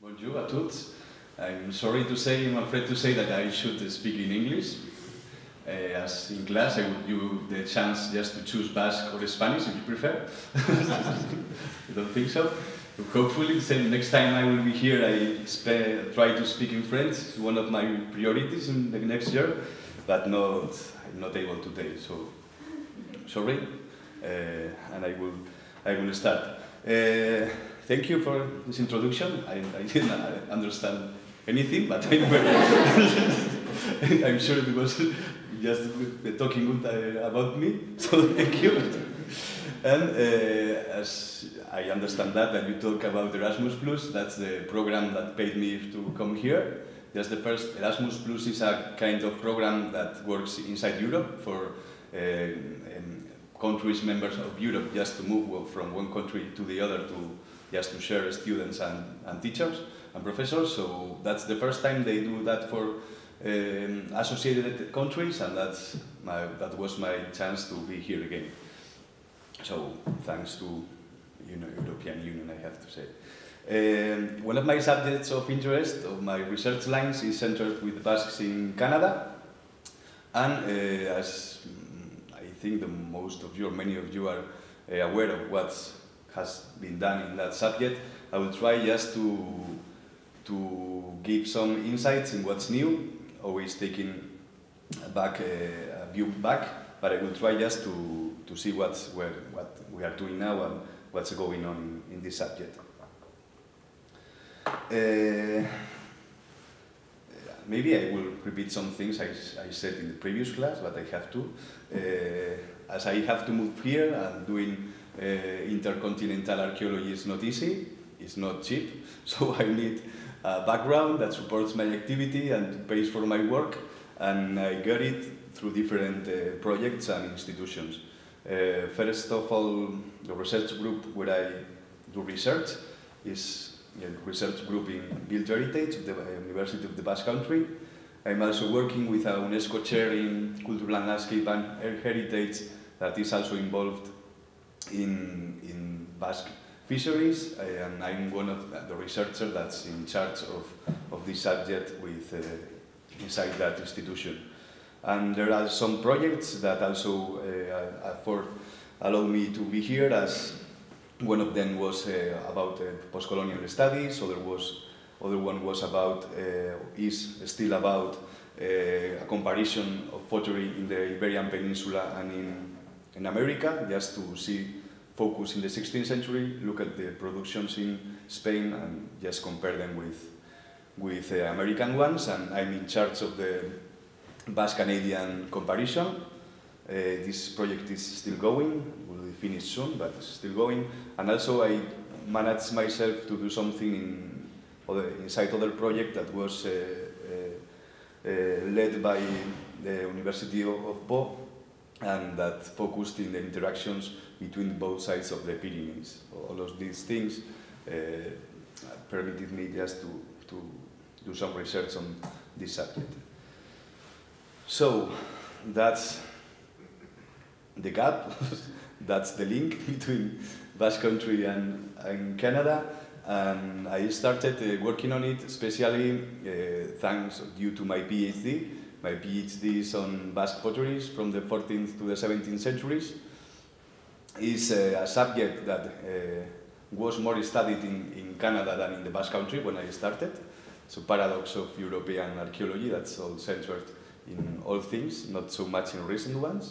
Bonjour à tous. I'm sorry to say, I'm afraid to say that I should speak in English. As in class, I would give you the chance just to choose Basque or Spanish if you prefer. I don't think so. Hopefully, next time I will be here, I try to speak in French. It's one of my priorities in the next year, but I'm not able today. So sorry, and I will start. Thank you for this introduction. I didn't understand anything, but I'm sure it was just talking good about me, so thank you. And as I understand that you talk about Erasmus Plus, that's the program that paid me to come here. Just the first, Erasmus Plus is a kind of program that works inside Europe for countries, members of Europe, just to move from one country to the other just to share students and teachers and professors. So that's the first time they do that for associated countries, and that was my chance to be here again. So thanks to European Union, I have to say. One of my subjects of interest of my research lines is centered with Basques in Canada, and as I think many of you are aware of what has been done in that subject, I will try just to give some insights in what's new, always taking a view back, but I will try just to see what we are doing now and what's going on in this subject. Maybe I will repeat some things I said in the previous class, but I have to. As I have to move here, and doing intercontinental archaeology is not easy, it's not cheap, so I need a background that supports my activity and pays for my work, and I got it through different projects and institutions. First of all, the research group where I do research is a research group in Built Heritage of the University of the Basque Country. I'm also working with a UNESCO chair in Cultural and Landscape and Heritage that is also involved in Basque Fisheries, and I'm one of the researchers that's in charge of this subject inside that institution. And there are some projects that also allow me to be here, as one of them was about post-colonial studies, other one was is still about a comparison of pottery in the Iberian Peninsula and in America, just to focus in the 16th century, look at the productions in Spain and just compare them with American ones, and I'm in charge of the Basque-Canadian comparison. This project is still going, will be finished soon, but it's still going. And also I managed myself to do something inside other project that was led by the University of Po, and that focused in the interactions between both sides of the Pyrenees. All of these things permitted me just to do some research on this subject. So that's the gap, that's the link between Basque Country and Canada, and I started working on it especially thanks due to my PhD. My PhD is on Basque potteries from the 14th to the 17th centuries. It's a subject that was more studied in Canada than in the Basque Country when I started. It's a paradox of European archaeology that's all centered in all things, not so much in recent ones.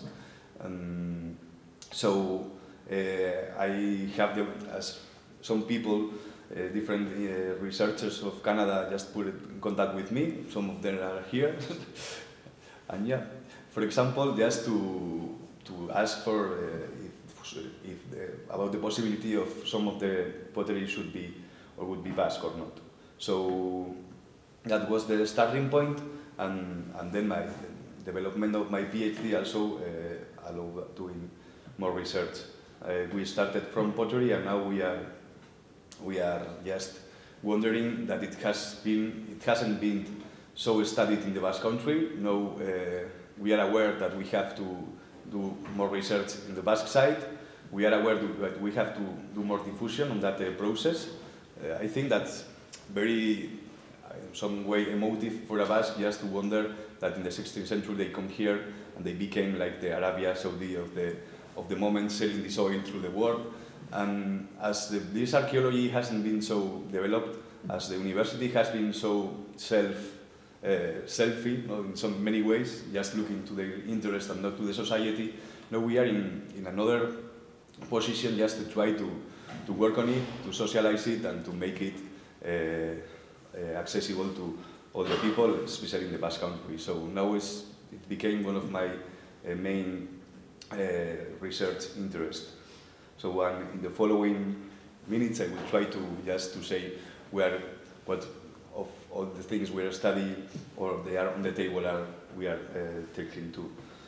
So I have, as some people, different researchers of Canada just put in contact with me. Some of them are here. And yeah, for example, just to ask for about the possibility of some of the pottery should be or would be Basque or not. So that was the starting point, and then my development of my PhD also allowed doing more research. We started from pottery, and now we are just wondering that it hasn't been so studied in the Basque Country. Now we are aware that we have to do more research in the Basque side. We are aware that we have to do more diffusion on that process. I think that very, in some way, emotive for a Basque just to wonder that in the 16th century they come here and they became like the Arabia Saudi of the moment, selling this oil through the world. And as this archaeology hasn't been so developed, as the university has been so selfie, in so many ways, just looking to their interest and not to the society, now we are in another position just to try to work on it, to socialize it, and to make it accessible to all the people, especially in the Basque Country. So now it became one of my main research interests. So in the following minutes, I will try to just to say what of all the things we are studying or they are on the table we are taking to.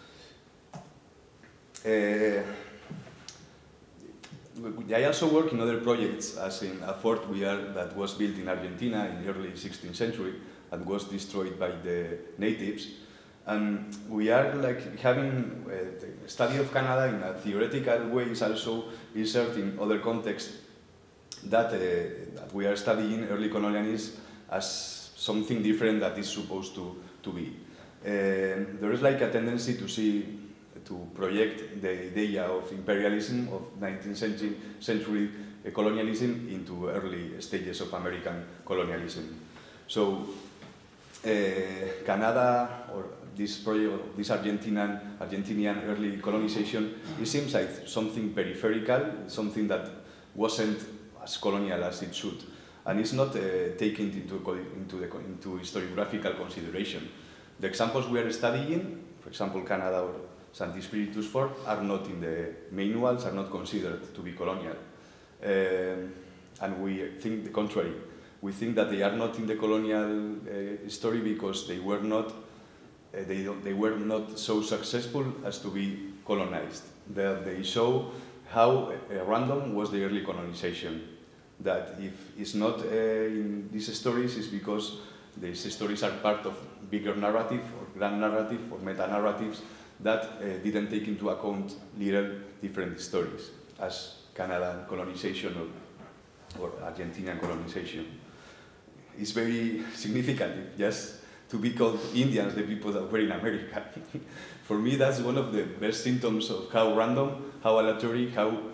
I also work in other projects, as in a fort that was built in Argentina in the early 16th century and was destroyed by the natives. And we are like having the study of Canada in a theoretical way is also inserted in other contexts that we are studying early colonialism as something different that is supposed to be. There is like a tendency to project the idea of imperialism of 19th century colonialism into early stages of American colonialism. So Canada, or this project, this Argentinian early colonization, it seems like something peripheral, something that wasn't as colonial as it should, and it's not taken into historiographical consideration. The examples we are studying, for example, Canada or Saint Spiritus Fort, are not in the manuals, are not considered to be colonial, and we think the contrary. We think that they are not in the colonial story because they were not so successful as to be colonized. They show how random was the early colonization. That if it's not in these stories, it's because these stories are part of bigger narrative or grand narrative or meta-narratives that didn't take into account little different stories, as Canadian colonization or Argentinian colonization. It's very significant just to be called Indians, the people that were in America. For me, that's one of the best symptoms of how random, how aleatory,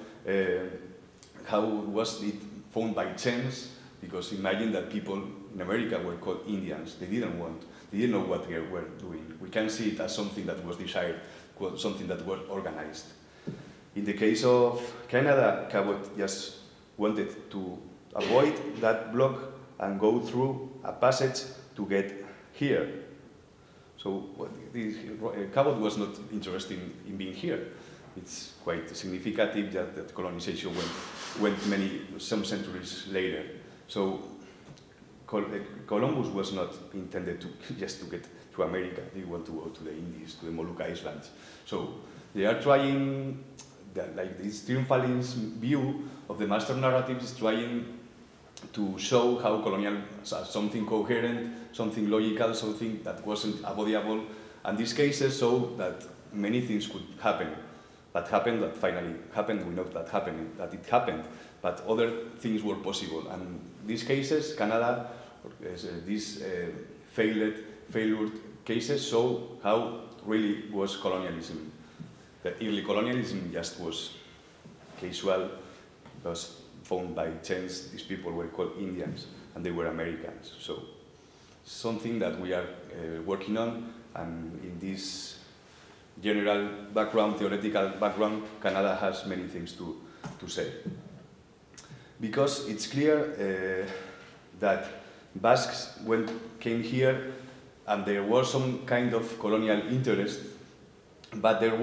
how was it found by chance, because imagine that people in America were called Indians. They didn't know what they were doing. We can see it as something that was desired, something that was organized. In the case of Canada, Cabot just wanted to avoid that block and go through a passage to get here. So Cabot was not interested in being here. It's quite significant that colonization went some centuries later. So Columbus was not intended just to get to America. They want to go to the Indies, to the Molucca Islands. So they are trying, like this triumphalist view of the master narrative is trying to show how colonial, something coherent, something logical, something that wasn't avoidable, and these cases show that many things could happen. That happened, that finally happened, we know that it happened, but other things were possible. And these cases, Canada, these failed cases show how really was colonialism. The early colonialism just was casual, was found by chance. These people were called Indians, and they were Americans. So something that we are working on, and in this general background, theoretical background, Canada has many things to say. Because it's clear that Basques came here and there was some kind of colonial interest, but they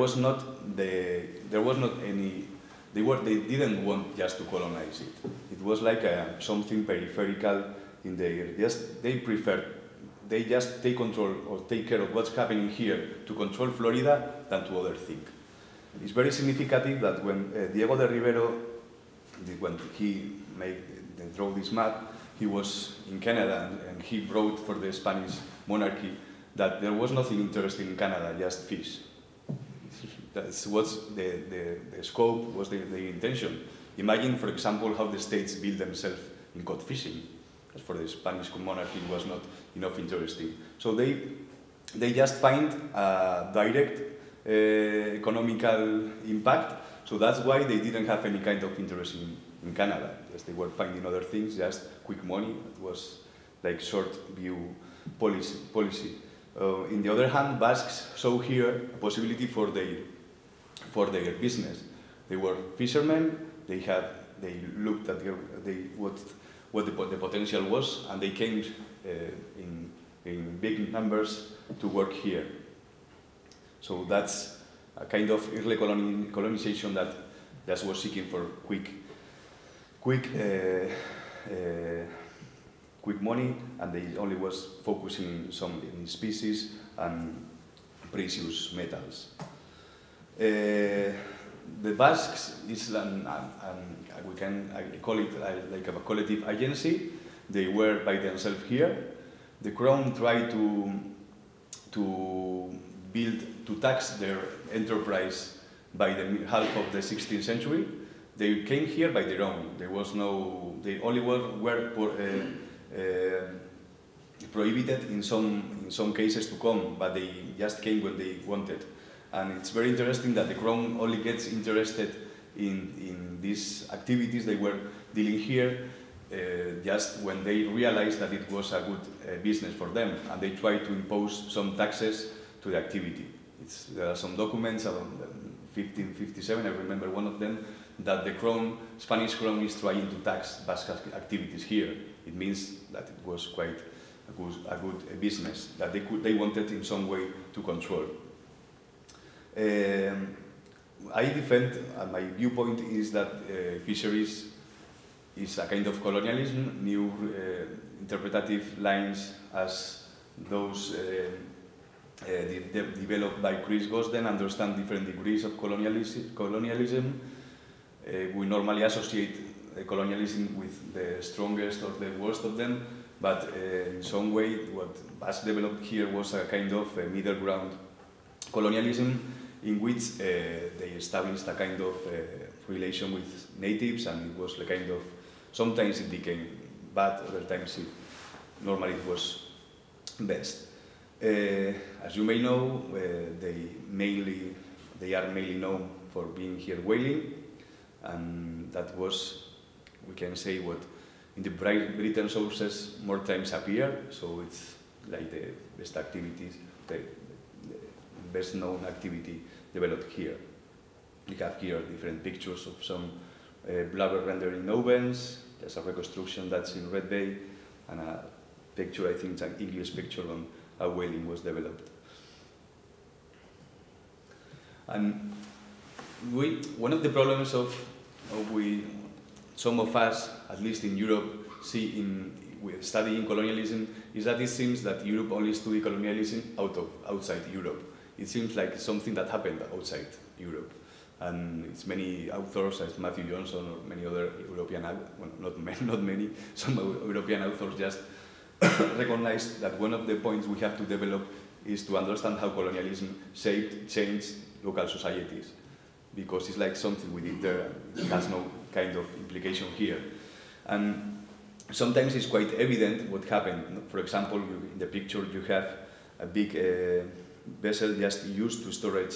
didn't want just to colonize it. It was like something peripheral in the they just take control or take care of what's happening here to control Florida than to other things. It's very significant that when Diego de Rivero, when he drew this map, he was in Canada and he wrote for the Spanish monarchy that there was nothing interesting in Canada, just fish. That's what's the scope, was the intention. Imagine, for example, how the states build themselves in cod fishing. as for the Spanish monarchy was not enough interesting. So they just find a direct economical impact, so that's why they didn't have any kind of interest in Canada. Yes, they were finding other things, just quick money. It was like short view policy. In the other hand, Basques saw here a possibility for their business. They were fishermen. They looked at what the potential was, and they came in big numbers to work here. So that's a kind of early colonization that just was seeking for quick money, and they only was focusing in species and precious metals. The Basques is I call it like a collective agency. They were by themselves here. The crown tried to tax their enterprise by the half of the 16th century. They came here by their own. They only were prohibited in some cases to come, but they just came when they wanted. And it's very interesting that the crown only gets interested in these activities they were dealing here just when they realized that it was a good business for them, and they tried to impose some taxes to the activity. There are some documents around 1557, I remember one of them, that the Spanish crown is trying to tax Basque activities here. It means that it was quite a good business that they wanted in some way to control. I defend, and my viewpoint is that fisheries is a kind of colonialism, new interpretative lines as those developed by Chris Gosden understand different degrees of colonialism. We normally associate colonialism with the strongest or the worst of them, but in some way what was developed here was a kind of middle ground colonialism in which they established a kind of relation with natives, and it was a kind of, sometimes it became bad, other times normally it was best. As you may know, they are mainly known for being here whaling, and that was, we can say, what in the Britain sources more times appear, so it's like the best activities, the best known activity developed here. We have here different pictures of some blubber rendering ovens. There's a reconstruction that's in Red Bay, and a picture, I think it's an English picture on how whaling was developed. And one of the problems some of us, at least in Europe, see with studying colonialism is that it seems that Europe only studies colonialism outside Europe. It seems like something that happened outside Europe. And it's many authors, as Matthew Johnson or many other European, well, not many, some European authors just recognize that one of the points we have to develop is to understand how colonialism changed local societies. Because it's like something we did there, it has no kind of implication here. And sometimes it's quite evident what happened. For example, in the picture you have a big vessel just used to storage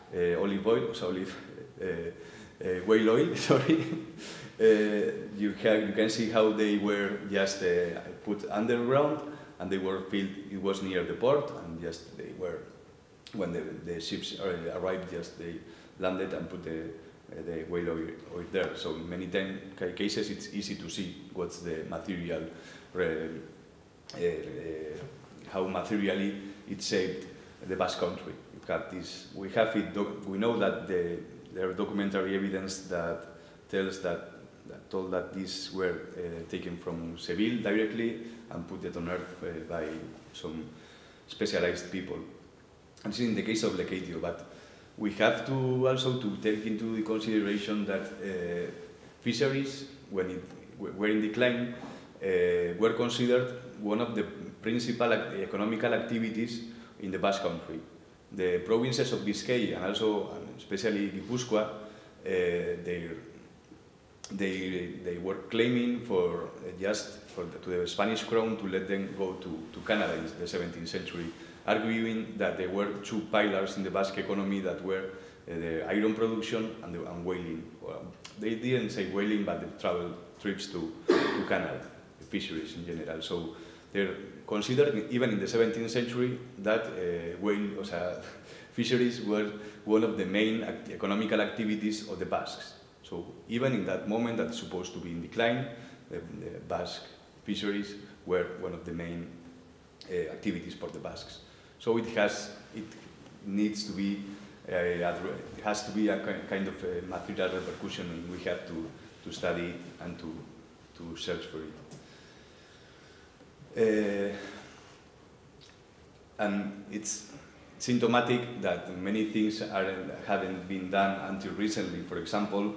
whale oil, sorry. You can see how they were just put underground, and they were filled. It was near the port, and just they were, when the ships arrived, just they landed and put the whale oil there. So in many cases it's easy to see what's the material, how materially it shaped the Basque Country. We know that there are documentary evidence that told that these were taken from Seville directly and put it on Earth by some specialized people. And this is in the case of Lecatio, but we have to also to take into consideration that fisheries, when it were in decline, were considered one of the principal economical activities in the Basque Country. The provinces of Biscay and especially Gipuzkoa, their they were claiming for to the Spanish crown to let them go to Canada in the 17th century, arguing that there were two pillars in the Basque economy that were the iron production and whaling. Well, they didn't say whaling, but the travel trips to Canada, the fisheries in general. So they're considered, even in the 17th century, that fisheries were one of the main economical activities of the Basques. So even in that moment that's supposed to be in decline, the Basque fisheries were one of the main activities for the Basques. So it needs to be, it has to be a kind of a material repercussion, and we have to study and to search for it. And it's symptomatic that many things haven't been done until recently. For example,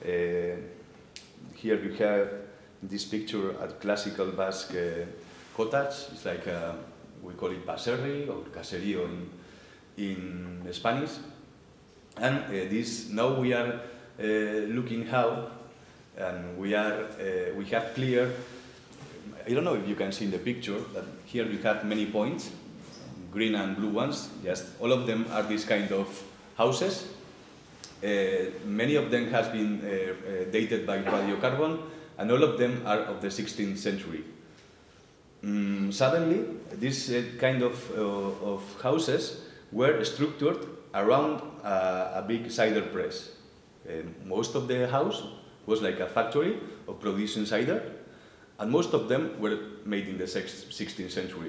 here you have this picture at classical Basque cottage. It's like we call it baserri or caserío in Spanish. And now we are looking how, and we have clear. I don't know if you can see in the picture that here you have many points, green and blue ones. Just all of them are this kind of houses. Many of them has been dated by radiocarbon, and all of them are of the 16th century. Suddenly, this kind of houses were structured around a big cider press. Most of the house was like a factory of producing cider, and most of them were made in the 16th century.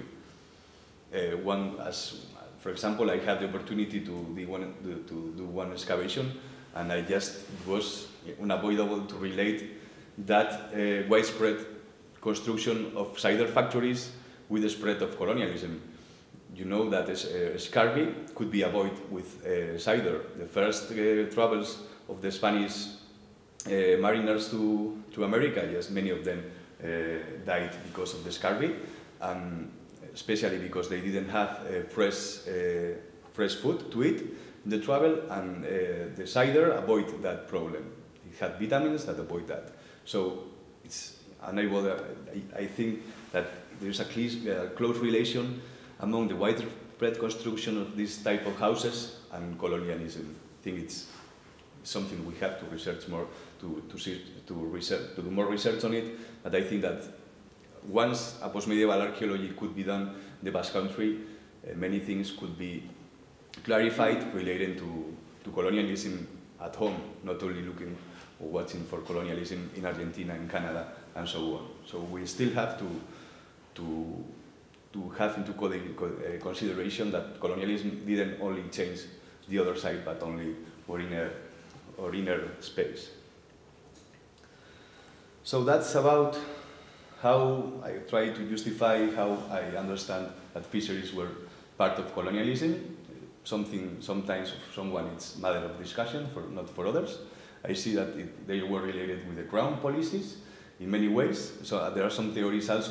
For example, I had the opportunity to do one excavation, and it was unavoidable to relate that widespread construction of cider factories with the spread of colonialism. You know that scurvy could be avoided with cider. The first travels of the Spanish mariners to America, yes, many of them died because of the scurvy, and especially because they didn't have fresh food to eat in the travel, and the cider avoid that problem. It had vitamins that avoid that. So it's unable. I think that there's a close relation among the widespread construction of this type of houses and colonialism. I think it's something we have to research more, to do more research on it. But I think that once a post-medieval archaeology could be done in the Basque Country, many things could be clarified related to colonialism at home, not only looking or watching for colonialism in Argentina, in Canada, and so on. So we still have to have into consideration that colonialism didn't only change the other side, but only our inner space. So that's about how I try to justify how I understand that fisheries were part of colonialism. Sometimes for someone it's matter of discussion, not for others. I see that they were related with the crown policies in many ways. So there are some theories also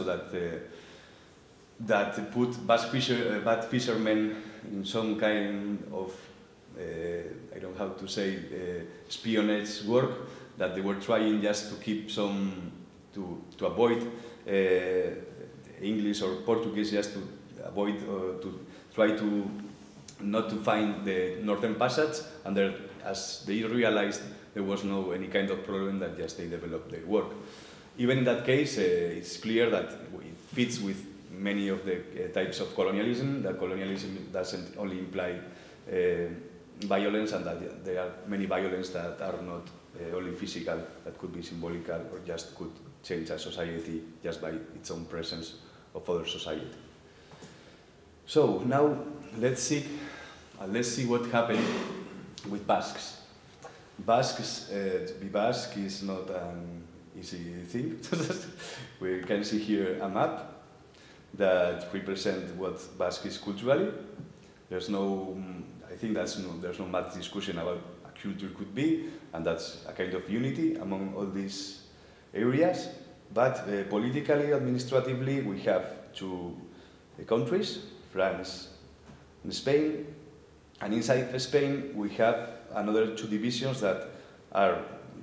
that put Basque fishermen in some kind of, I don't know how to say, espionage work, that they were trying just to keep to avoid English or Portuguese, just to avoid, to try to not to find the Northern Passage, and as they realized there was any kind of problem, that just they developed their work. Even in that case, it's clear that it fits with many of the types of colonialism, that colonialism doesn't only imply violence, and that there are many violence that are not only physical, that could be symbolical, or just could change a society just by its own presence of other society. So now let's see what happened with Basques. To be Basque is not an easy thing. We can see here a map that represents what Basque is culturally. I think there's no much discussion about a culture could be, and that's a kind of unity among all these areas. But politically, administratively, we have two countries, France and Spain, and inside Spain we have another two divisions that are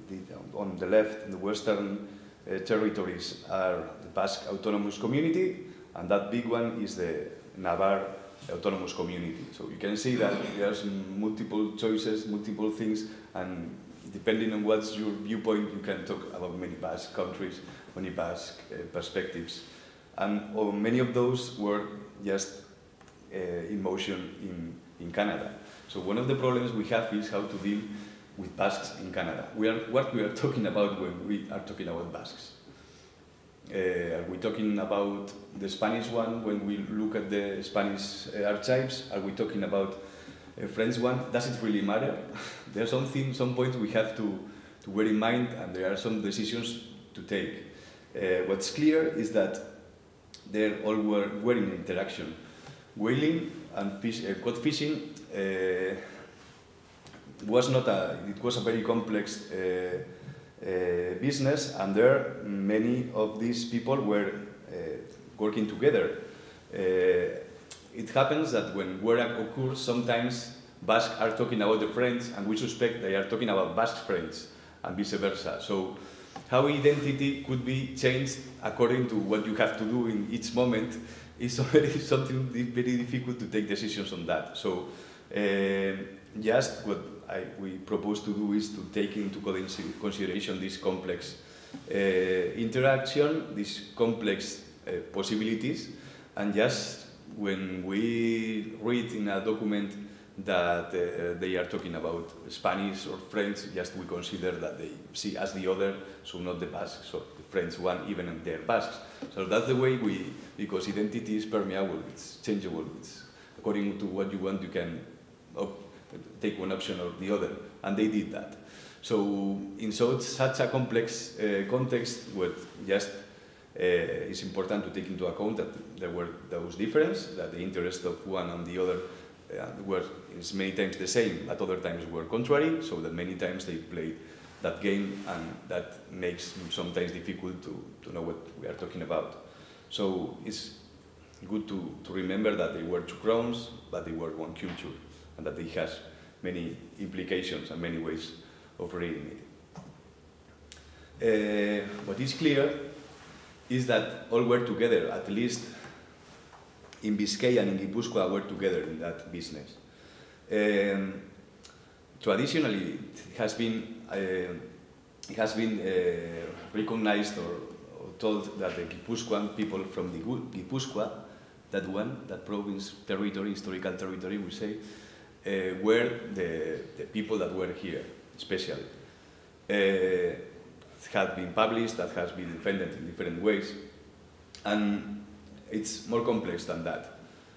on the left, in the western territories, are the Basque Autonomous Community, and that big one is the Navarre Autonomous Community. So you can see that there's multiple choices, multiple things, and depending on what's your viewpoint, you can talk about many Basque countries, many Basque perspectives. And many of those were just in motion in Canada. So one of the problems we have is how to deal with Basques in Canada. What we are talking about when we are talking about Basques. Are we talking about the Spanish one when we look at the Spanish archives? Are we talking about a French one? Does it really matter? There are some points we have to bear in mind, and there are some decisions to take. What's clear is that they all were in interaction. Whaling and cod fishing was a very complex business, and there many of these people were working together. It happens that when war occurs, sometimes Basques are talking about the French, and we suspect they are talking about Basque French, and vice versa. So how identity could be changed according to what you have to do in each moment is already something very difficult to take decisions on that. So just what we propose to do is to take into consideration this complex interaction, these complex possibilities, and just when we read in a document that they are talking about Spanish or French, just we consider that they see as the other, so not the Basque, so the French one, even if they're Basques. So that's the way because identity is permeable, it's changeable, it's according to what you want, you can take one option or the other, and they did that. So in such a complex context, what just it's important to take into account that there were those differences, that the interest of one and the other were many times the same, but other times were contrary, so that many times they played that game, and that makes it sometimes difficult to know what we are talking about. So it's good to remember that they were two crowns, but they were one culture, and that it has many implications and many ways of reading it. What is clear is that all were together, at least in Biscay and in Gipuzkoa were together in that business. Traditionally, it has been recognized or told that the Gipuzkoan people from the Gipuzkoa, that province territory, historical territory, we say, were the people that were here, especially. It had been published, that has been defended in different ways, and it's more complex than that.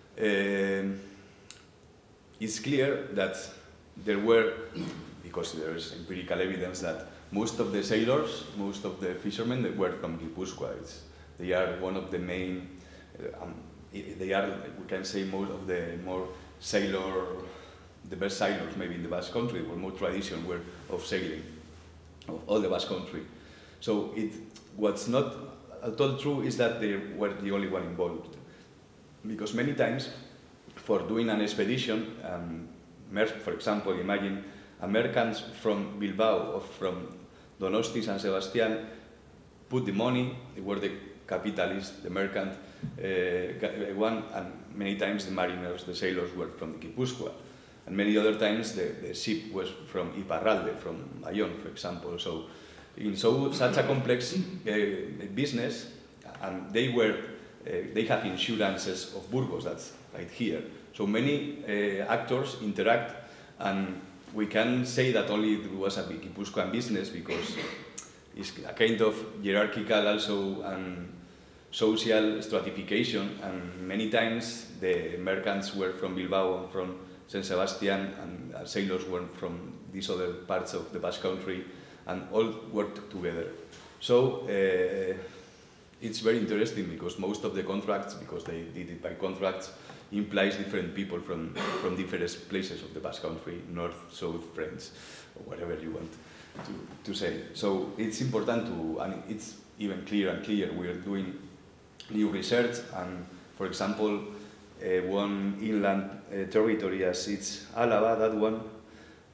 It's clear that there were, because there is empirical evidence that most of the sailors, most of the fishermen that were from Gipuzkoa. They are one of the main, they are, we can say, most of the more the best sailors maybe in the Basque Country, or more tradition of sailing, of all the Basque Country. So what's not at all true is that they were the only one involved. Because many times, for doing an expedition, for example, imagine a merchant from Bilbao or from Donosti, San Sebastian, put the money, they were the capitalist, the merchant one, and many times the mariners, the sailors were from the Gipuzkoa. And many other times the ship was from Iparralde, from Ayllon, for example. So in such a complex business, and they have insurances of Burgos, that's right here. So many actors interact, and we can say that only it was a Gipuzkoan business because it's a kind of hierarchical also and social stratification, and many times the merchants were from Bilbao and from San Sebastian, and sailors were from these other parts of the Basque Country, and all worked together. So it's very interesting because most of the contracts, because they did it by contracts, implies different people from different places of the Basque Country, north, south, French, or whatever you want to say. So it's important and it's even clearer and clearer. We are doing new research, and for example, one inland territory as it's Álava, that one,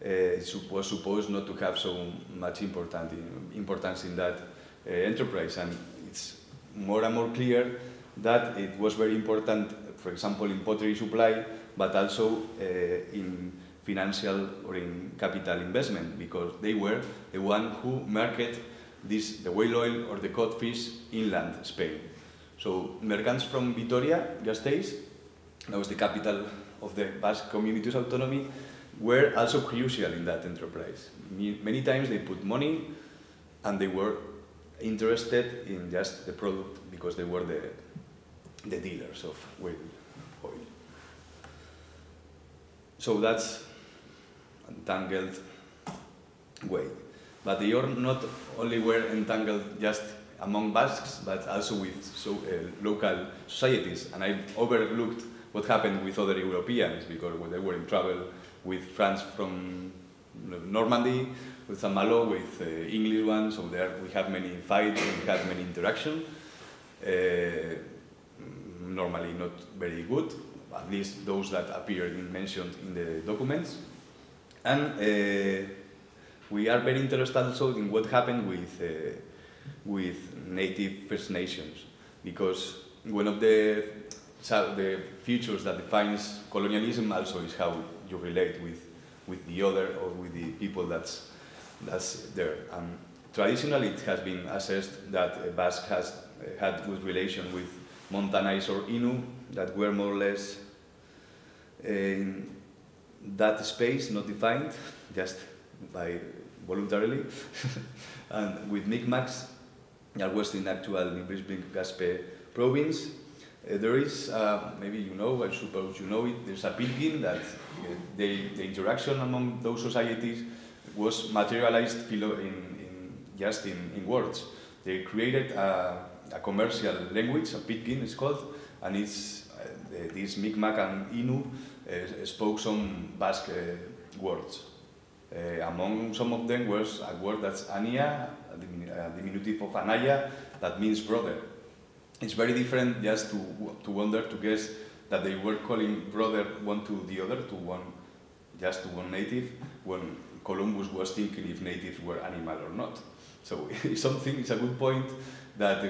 was supposed not to have so much importance in that enterprise, and it's more and more clear that it was very important, for example, in pottery supply, but also in financial or in capital investment, because they were the one who market the whale oil or the codfish inland Spain. So merchants from Vitoria-Gasteiz, that was the capital of the Basque Community's autonomy, were also crucial in that enterprise. Many times they put money and they were interested in just the product because they were the dealers of whale oil. So that's entangled way. But they are not only were entangled just among Basques, but also with local societies. And I overlooked what happened with other Europeans, because when they were in trouble with France from Normandy, with Saint-Malo, with English ones, so there we have many fights, we have many interaction. Normally not very good, at least those that appeared mentioned in the documents. And we are very interested also in what happened with native First Nations, because one of the features that defines colonialism also is how you relate with the other or with the people that's there. Traditionally, it has been assessed that Basque has had good relation with Montanais or Innu that were more or less in that space, not defined, just by voluntarily, and with Mi'kmaq that was in actual Brisbane-Gaspe province. There is, maybe you know, I suppose you know it, there's a Pilgrim that the interaction among those societies was materialized just in words. They created a commercial language, a Pidgin it's called, and it's this Mi'kmaq and Innu spoke some Basque words. Among some of them was a word that's Ania, a diminutive of Anaya, that means brother. It's very different just to wonder, to guess that they were calling brother one to the other, just to one native, when Columbus was thinking if natives were animal or not. So it's a good point that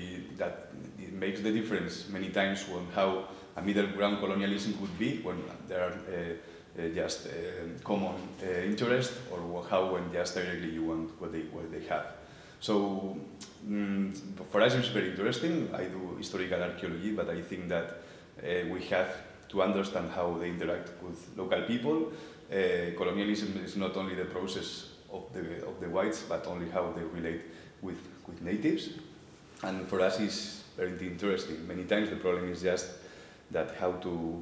it makes the difference many times when how a middle ground colonialism could be when there are just common interest, or how when just directly you want what they have. So for us it's very interesting. I do historical archaeology, but I think that we have to understand how they interact with local people. Colonialism is not only the process of the whites, but only how they relate with natives. And for us it's very interesting. Many times the problem is just that how to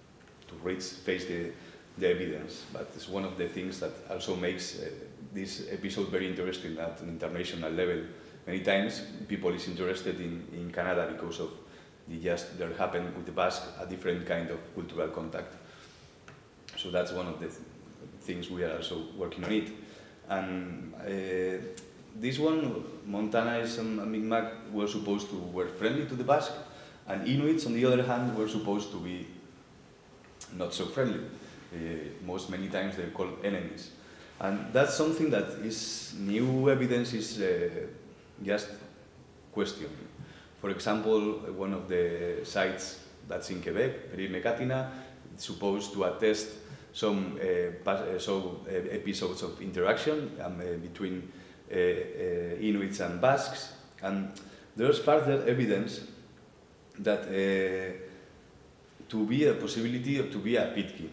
face the evidence. But it's one of the things that also makes this episode very interesting at an international level. Many times people is interested in Canada because of there happened with the Basque a different kind of cultural contact. So that's one of the things we are also working on it. And this one, Montanais and Mi'kmaq were friendly to the Basque, and Inuits, on the other hand, were supposed to be not so friendly. Many times they're called enemies. And that's something that is new evidence is just questioned. For example, one of the sites that's in Quebec, Périr-Mécatina, is supposed to attest some episodes of interaction between Inuits and Basques, and there's further evidence that to be a possibility to be a Pitkin.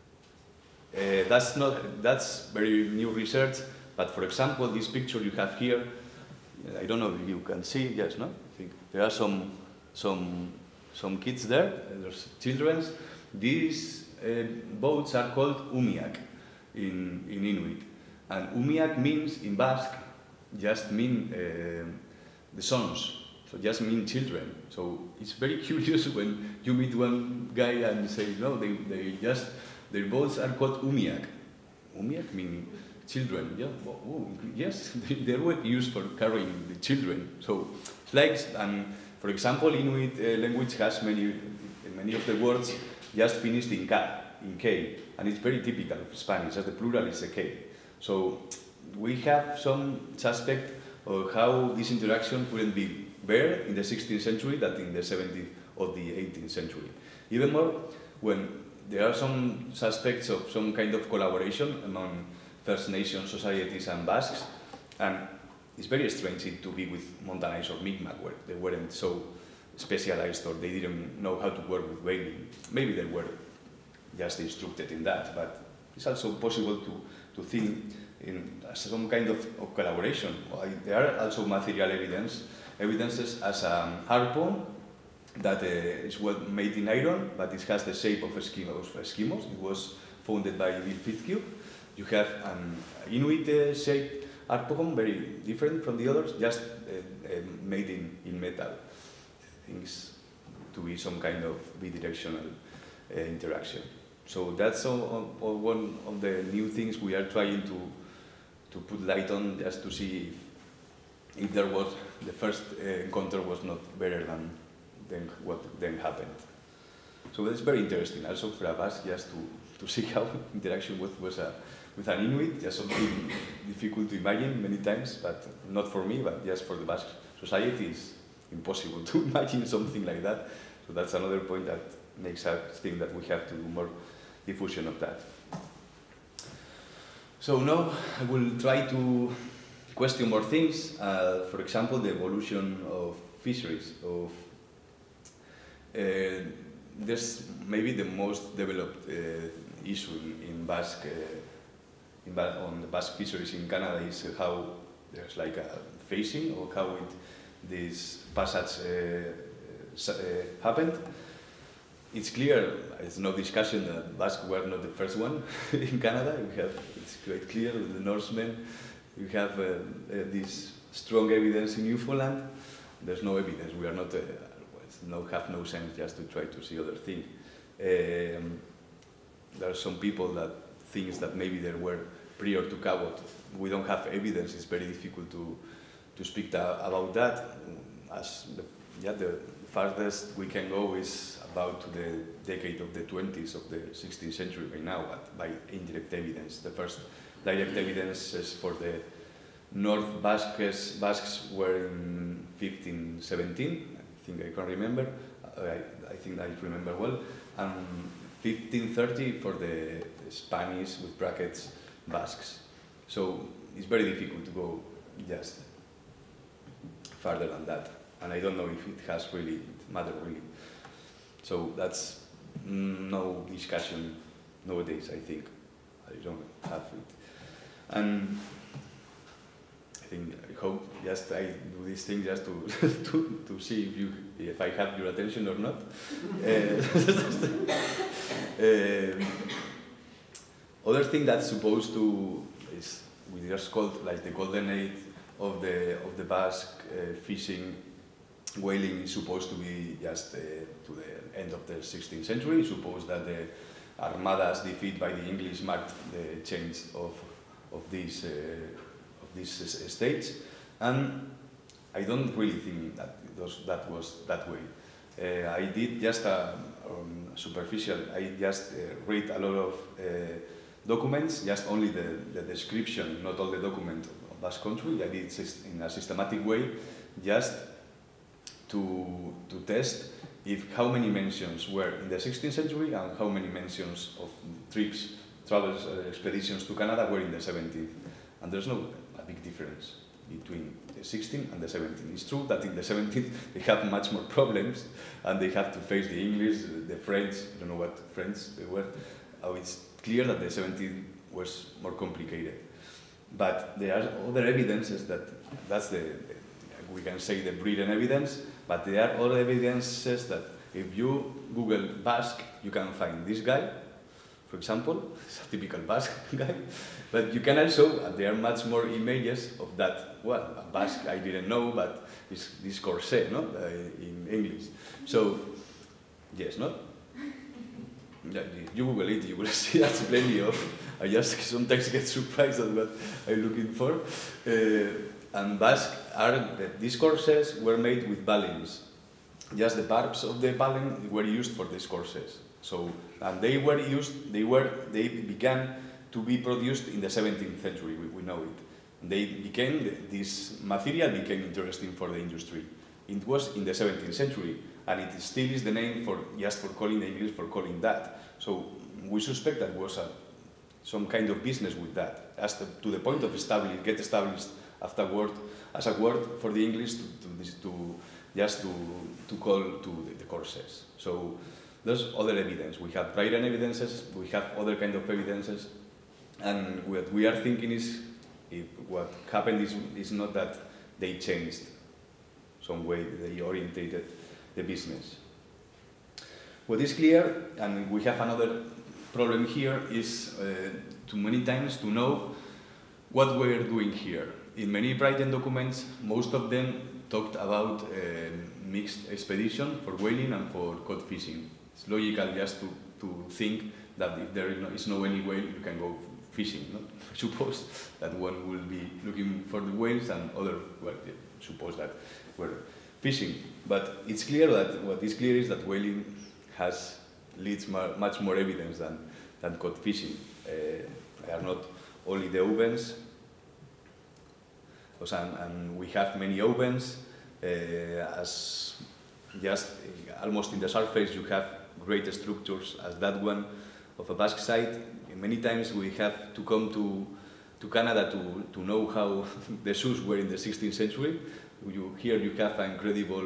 That's very new research, but for example, this picture you have here, I don't know if you can see, yes, no? I think there are some kids there, there's children. These boats are called umiak in Inuit, and umiak means in Basque just mean the sons, so just mean children. So it's very curious when you meet one guy and say no, their boats are called umiak. Umiak mean children, yeah. Oh, yes, they were used for carrying the children. So it's like, and for example, Inuit language has many of the words just finished in K. and it's very typical of Spanish, as the plural is a K. So we have some suspect of how this interaction couldn't be better in the 16th century than in the 17th or the 18th century. Even more, when there are some suspects of some kind of collaboration among First Nation societies and Basques, and it's very strange to be with Montagnais or Mi'kmaq, where they weren't so specialized or they didn't know how to work with whaling. Maybe they were just instructed in that, but it's also possible to think in some kind of collaboration. There are also material evidences as a harpoon that is made in iron, but it has the shape of Eskimos. It was founded by Bill Fitzhugh. You have an Inuit-shaped harpoon, very different from the others, just made in metal. Things to be some kind of bidirectional interaction. So that's one of the new things we are trying to put light on, just to see if there was the first encounter was not better than what then happened. So that's very interesting. Also for us, just to see how interaction was with an Inuit, just something difficult to imagine many times, but not for me, but just for the Basque society, it's impossible to imagine something like that. So that's another point that makes us think that we have to do more diffusion of that. So now I will try to question more things. For example, the evolution of fisheries. There's maybe the most developed issue in Basque, on the Basque fisheries in Canada is how there's like a phasing, or how this passage happened. It's clear, it's no discussion that Basques were not the first one in Canada. It's quite clear with the Norsemen. You have this strong evidence in Newfoundland. There's no evidence. We are not, have no sense just to try to see other things. There are some people that think that maybe there were prior to Cabot. We don't have evidence. It's very difficult to speak about that. As the farthest we can go is about to the decade of the 20s of the 16th century by now, by indirect evidence. The first direct evidences for the North Basques were in 1517, I think I can remember, I think I remember well, and 1530 for the Spanish, with brackets, Basques. So it's very difficult to go just further than that, and I don't know if it has really mattered really. So that's no discussion nowadays, I think. I don't have it. And I hope just I do this thing just to see if I have your attention or not. Other thing that's supposed to is we just called like the golden age of the Basque fishing. Whaling is supposed to be just to the end of the 16th century. Suppose that the Armada's defeat by the English marked the change of these states, and I don't really think that was that way. I did just superficial. I just read a lot of documents, just only the description, not all the document of Basque Country. I did in a systematic way, just to test how many mentions were in the 16th century and how many mentions of travels, expeditions to Canada were in the 17th. And there's no big difference between the 16th and the 17th. It's true that in the 17th they have much more problems and they have to face the English, the French, I don't know what French they were. It's clear that the 17th was more complicated. But there are other evidences that's we can say the Britain evidence, but there are other evidences that if you Google Basque, you can find this guy, for example. It's a typical Basque guy. But you can also, there are much more images of that, well, Basque I didn't know, but it's this corset, no? In English. So, yes, no? Yeah, you Google it, you will see that's plenty of. I just sometimes get surprised at what I'm looking for. And Basque these corsets were made with balines. Just the barbs of the baleen were used for these corsets. So, and they began to be produced in the 17th century, we know it. This material became interesting for the industry. It was in the 17th century, and it still is the name for calling the English, for calling that. So we suspect that was some kind of business with that, to the point of get established afterward as a word for the English to call to the courses. So there's other evidence. We have written evidences, we have other kind of evidences, and what we are thinking is, what happened is not that they changed some way, they orientated the business. What is clear, and we have another problem here, is too many times to know what we're doing here. In many written documents, most of them talked about mixed expedition for whaling and for cod fishing. It's logical just to think that if there is no any whale, you can go fishing. No? Suppose that one will be looking for the whales and other, well, suppose that we're fishing. But it's clear that what is clear is that whaling leads much more evidence than cod fishing. They are not only the ovens, and we have many ovens, as just almost in the surface you have great structures as that one of a Basque site. Many times we have to come to Canada to know how the shoes were in the 16th century. Here you have an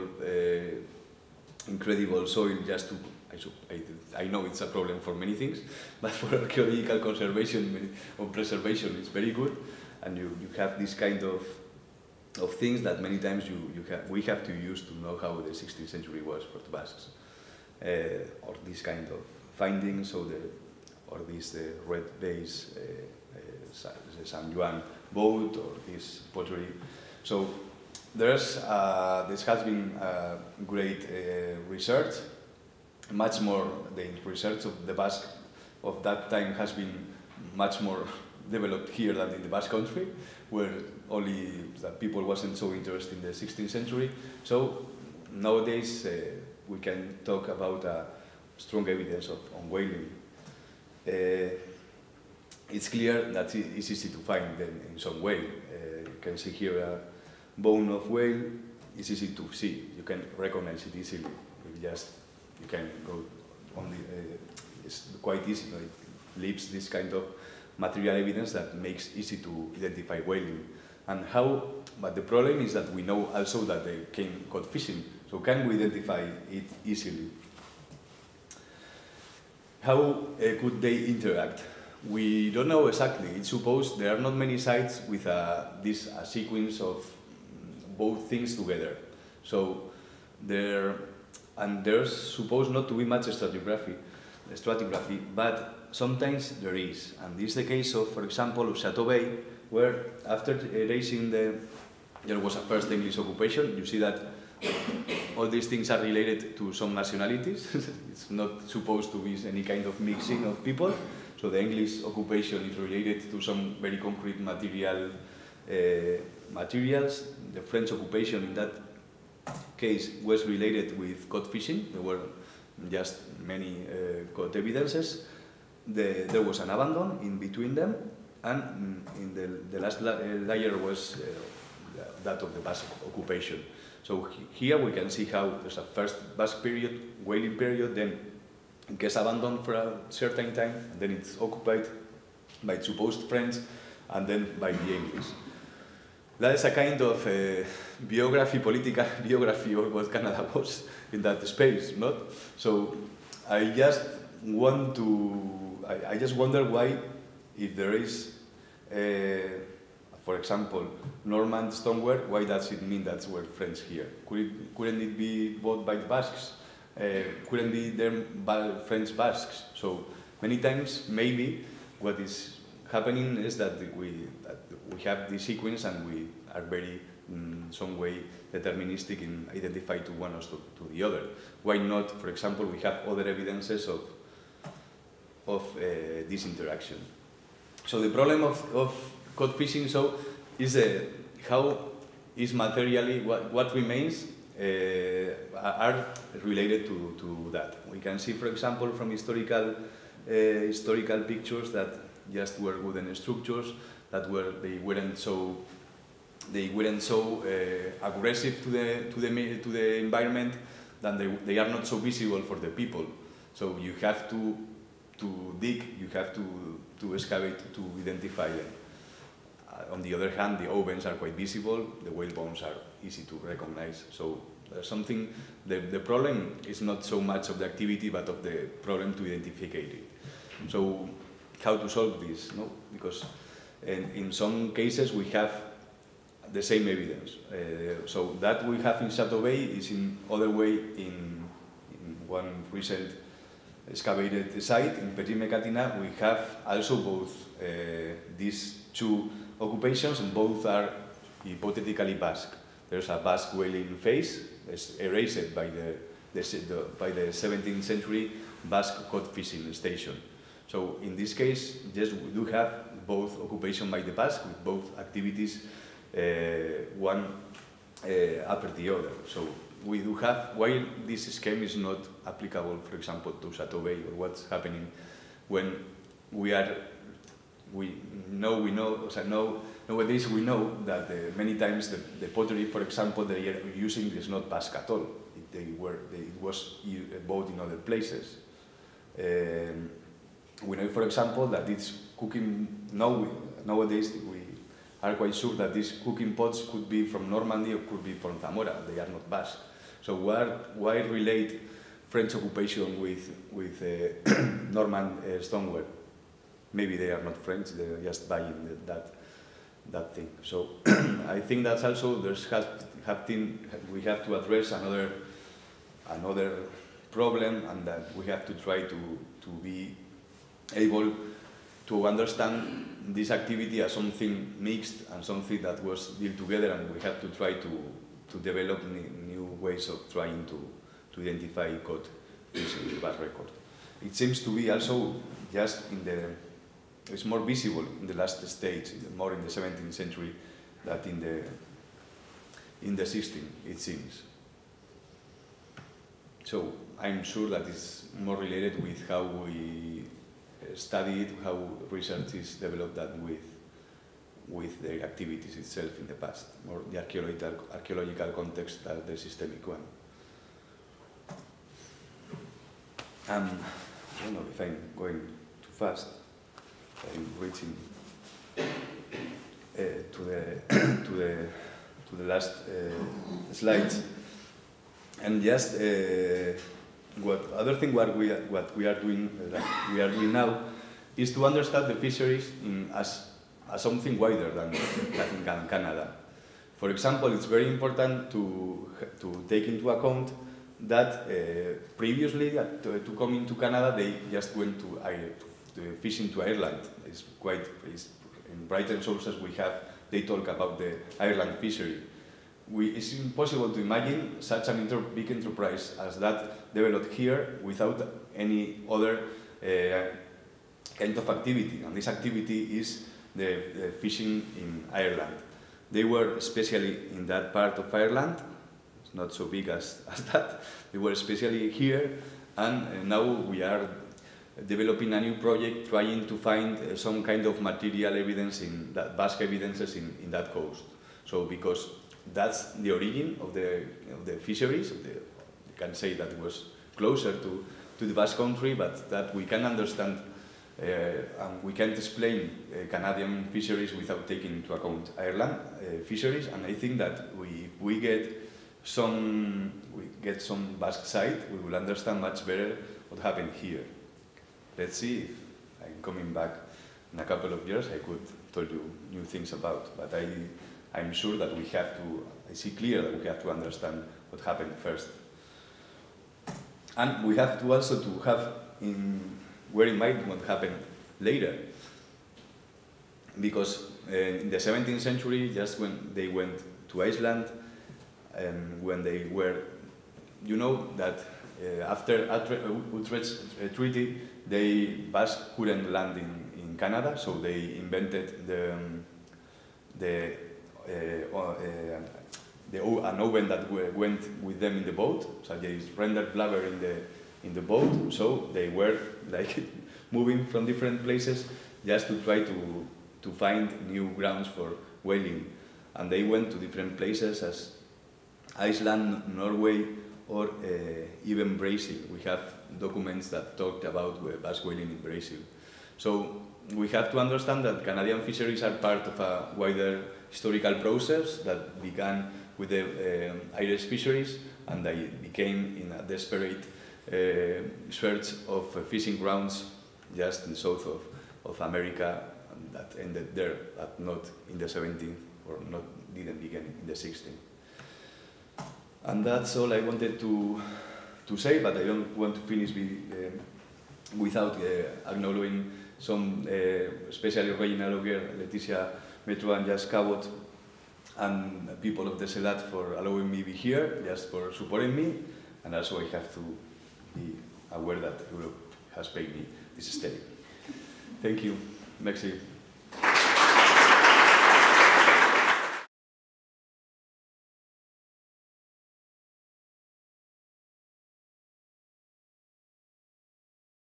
incredible soil just to, I know it's a problem for many things, but for archaeological conservation or preservation it's very good, and you have this kind of things that many times we have to use to know how the 16th century was for the Basques. Or this kind of findings, or this red base San Juan boat, or this pottery. So this has been great research. Much more, the research of the Basque of that time has been much more developed here than in the Basque Country, where only that people wasn't so interested in the 16th century. So nowadays we can talk about strong evidence on whaling. It's clear that it's easy to find them in some way. You can see here a bone of whale. It's easy to see. You can recognize it easily. You can go only. It's quite easy. It leaves this kind of material evidence that makes easy to identify whaling. And how? But the problem is that we know also that they came cod fishing. So can we identify it easily? How could they interact? We don't know exactly. It's supposed there are not many sites with this sequence of both things together. So there's supposed not to be much stratigraphy, but sometimes there is. And this is the case of, for example, of Chateau Bay, where after erasing there was a first English occupation. You see that all these things are related to some nationalities. It's not supposed to be any kind of mixing of people. So the English occupation is related to some very concrete materials. The French occupation in that case was related with cod fishing. There were just many cod evidences. There was an abandon in between them, and in the last layer was that of the Basque occupation. So here we can see how there's a first Basque period, whaling period, then it gets abandoned for a certain time, and then it's occupied by supposed French, and then by the English. That is a kind of political biography of what Canada was in that space, not? So I just wonder why, if there is, for example, Norman stoneware, why does it mean that we're French here? Couldn't it be bought by the Basques? Couldn't be them French Basques? So many times, maybe what is happening is that we have this sequence, and we are very, in some way, deterministic in identify to one or to the other. Why not, for example, we have other evidences of this interaction? So the problem of cod fishing is how is materially what remains are related to that. We can see, for example, from historical pictures that just were wooden structures that they weren't so aggressive to the environment, that they are not so visible for the people. So you have to dig, you have to excavate to identify them. On the other hand, the ovens are quite visible, the whale bones are easy to recognize. So there's something, the problem is not so much of the activity, but of the problem to identify it. So how to solve this? No? Because in some cases we have the same evidence. So that we have in Chateau Bay is in other way in one recent excavated site in Petit-Mécatina. We have also both these two occupations, and both are hypothetically Basque. There's a Basque whaling phase, it's erased by the 17th century Basque cod fishing station. So in this case, yes, we do have both occupation by the Basque with both activities, one after the other. So we do have, while this scheme is not applicable, for example, to Chateau Bay, or what's happening when nowadays we know that many times the pottery, for example, they are using is not Basque at all. It was bought in other places. We know, for example, that it's cooking, nowadays we are quite sure that these cooking pots could be from Normandy or could be from Zamora. They are not Basque. So why relate French occupation with Norman stoneware? Maybe they are not French, they are just buying that thing. So I think that's also, we have to address another problem, and that we have to try to be able to understand this activity as something mixed and something that was built together, and we have to try to develop new ways of trying to identify cod fish in the Basque record. It seems to be also just it's more visible in the last stage, more in the 17th century than in the 16th, it seems. So I'm sure that it's more related with how we study it, how research is developed that with their activities itself in the past, more the archaeological context than the systemic one. I don't know if I'm going too fast. I'm reaching to the last slides, and just what we are doing now is to understand the fisheries as something wider than Canada. For example, it's very important to take into account that previously to come into Canada they just went to fishing to Ireland. In Brighton sources they talk about the Ireland fishery. It's impossible to imagine such a big enterprise as that developed here without any other kind of activity, and this activity is the fishing in Ireland. They were especially in that part of Ireland, it's not so big as that, they were especially here, and now we are developing a new project trying to find some kind of material evidence in that Basque evidences in that coast. So because that's the origin of the fisheries, you can say that it was closer to the Basque Country, but that we can understand and we can't explain Canadian fisheries without taking into account Ireland fisheries, and I think that we get some Basque side, we will understand much better what happened here. Let's see if I'm coming back in a couple of years, I could tell you new things about, but I'm sure that I see clear that we have to understand what happened first. And we have to also have bear in mind what happened later. Because in the 17th century, just when they went to Iceland, and when they were, you know that after Utrecht Treaty, Basque couldn't land in Canada, so they invented an oven that went with them in the boat, so there is rendered blubber in the boat, so they were like moving from different places just to try to find new grounds for whaling. And they went to different places as Iceland, Norway, or even Brazil. We have documents that talked about Basque whaling in Brazil. So we have to understand that Canadian fisheries are part of a wider historical process that began with the Irish fisheries, and they became in a desperate search of fishing grounds just in the south of America, and that ended there, but not in the 17th, or didn't begin in the 16th. And that's all I wanted to say, but I don't want to finish without acknowledging some, especially regional lawyer Leticia Metro and Jas Cabot, and people of the CELAT for allowing me to be here, just for supporting me, and also I have to be aware that Europe has paid me this stay. Thank you. Merci.